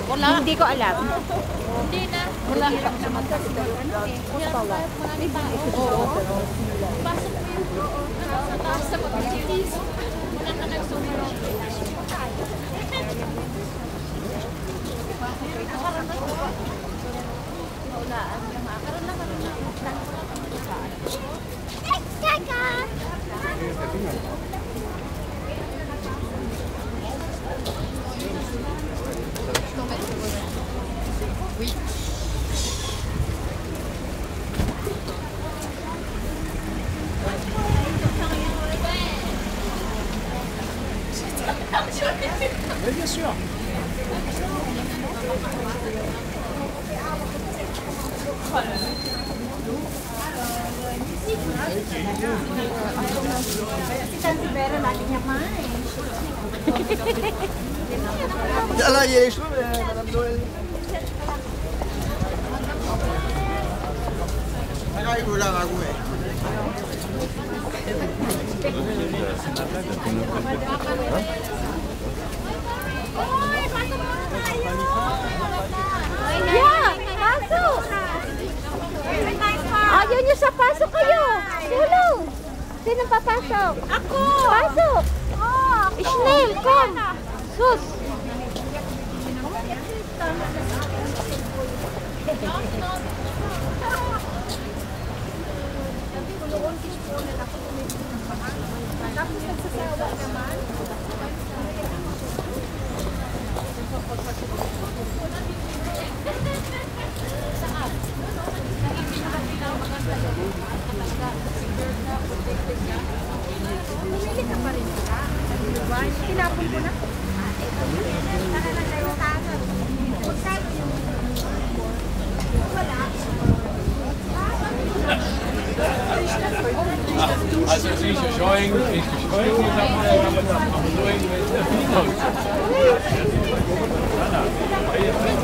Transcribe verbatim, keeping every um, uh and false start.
Wala. Hindi ko alam. Hindi na. Wala. Marami tao. Oo. Pasok mo yung sa taas sa pag-cities. Wala na kayo sumiro. Naulaan niya ma. Karoon na, karoon na. Kaka! Oui. Oui, bien sûr. Là, il y a les cheveux, Madame Noël. Ay, wala nga ako eh. Yeah! Pasok! Ayaw nyo sa pasok kayo! Tulong! Sino papasok? Ako! Pasok! Oh, Ismail, come! Sus! Tapos nagsasawa naman. Pumili ka pa rin ka. Tinapon ko na. Para lang kayo tangan. Magkano yung wala. Also es ist gescheuing, ist gescheuing, ich habe mir am Doing mit der